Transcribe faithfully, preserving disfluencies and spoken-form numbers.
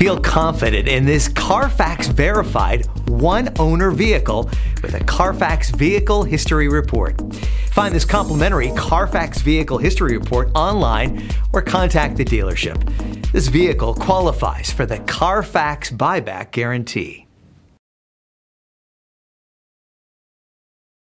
Feel confident in this Carfax verified one-owner vehicle with a Carfax Vehicle History Report. Find this complimentary Carfax Vehicle History Report online or contact the dealership. This vehicle qualifies for the Carfax Buyback Guarantee.